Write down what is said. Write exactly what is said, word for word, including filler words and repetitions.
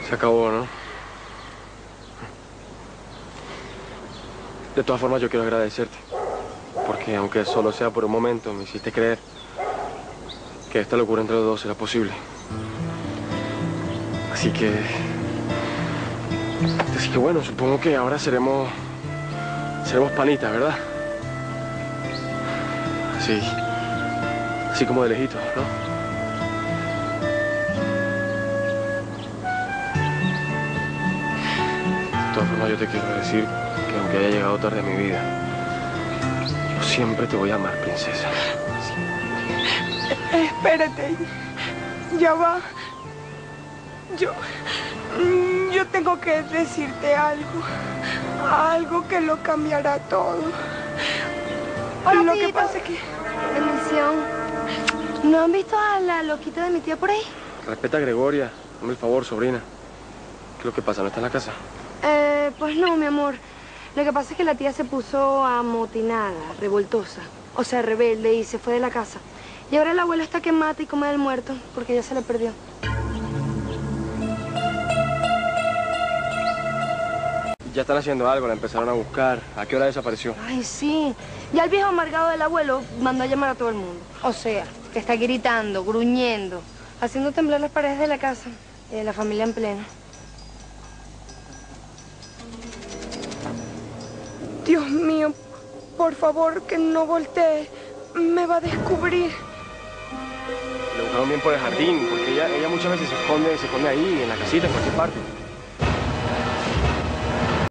Se acabó, ¿no? De todas formas, yo quiero agradecerte. Porque aunque solo sea por un momento, me hiciste creer que esta locura entre los dos era posible. Así que... Así que bueno, supongo que ahora seremos... Seremos panitas, ¿verdad? Así... Así como de lejitos, ¿no? De todas formas, yo te quiero decir que aunque haya llegado tarde a mi vida, yo siempre te voy a amar, princesa. Eh, espérate. Ya va. Yo... Yo tengo que decirte algo. Algo que lo cambiará todo. Hola, Lo Pito. que pasa es que... Bendición. ¿No han visto a la loquita de mi tía por ahí? Respeta a Gregoria. Hazme el favor, sobrina. ¿Qué es lo que pasa? ¿No está en la casa? Eh, pues no, mi amor. Lo que pasa es que la tía se puso amotinada, revoltosa. O sea, rebelde y se fue de la casa. Y ahora el abuelo está que mata y come del muerto porque ya se le perdió. Ya están haciendo algo, la empezaron a buscar. ¿A qué hora desapareció? Ay, sí. Ya el viejo amargado del abuelo mandó a llamar a todo el mundo. O sea, que está gritando, gruñendo, haciendo temblar las paredes de la casa. Y la familia en pleno. Dios mío, por favor, que no voltee. Me va a descubrir. Le buscaron bien por el jardín, porque ella, ella muchas veces se esconde, se esconde ahí, en la casita, en cualquier parte.